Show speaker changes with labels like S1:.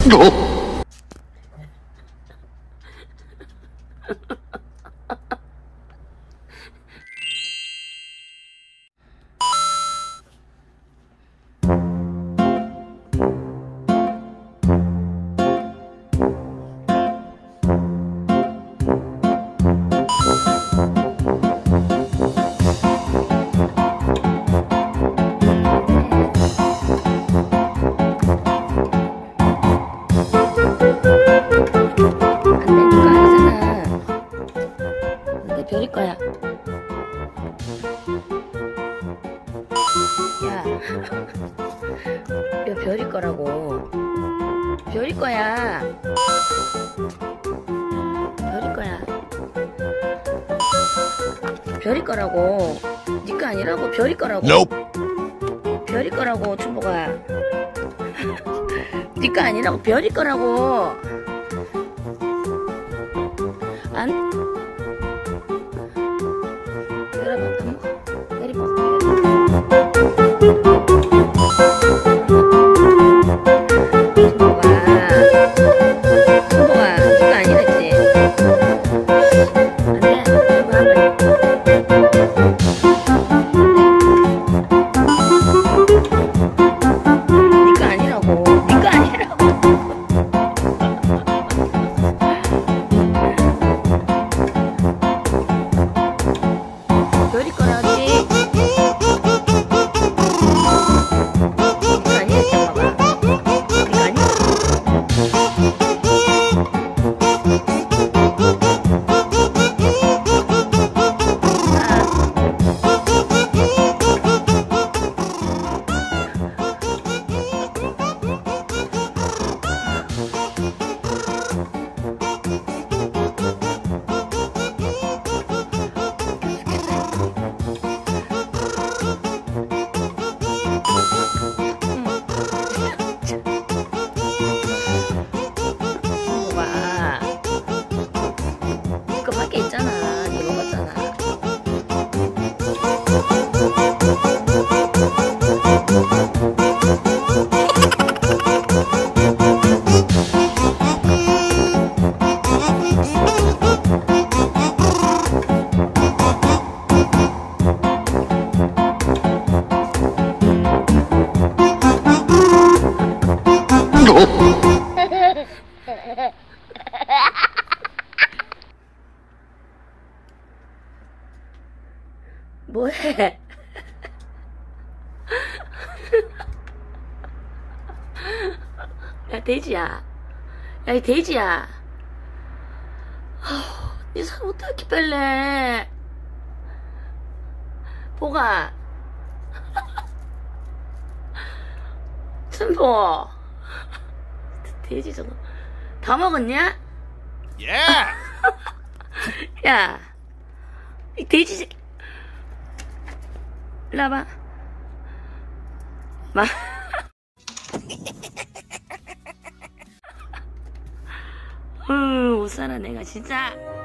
S1: 별일 거야. 야, 이거 별일 거라고. 별일 거야. 별일 거야. 별일 거라고. 니거 아니라고. 별일 거라고. 별일 거라고, 춘보가. 니거 아니라고. 별일 거라고. 안. 별일 거야, 지 이거 밖에 있잖아. 니 먹었잖아. 뭐해? 야, 돼지야. 야, 이 돼지야. 니 사람 어떻게 뺄래? 보가. 춘보. 돼지 저거. 다 먹었냐?
S2: 예!
S1: 야, 이 돼지. 일로 와봐. 못 살아, 내가 진짜.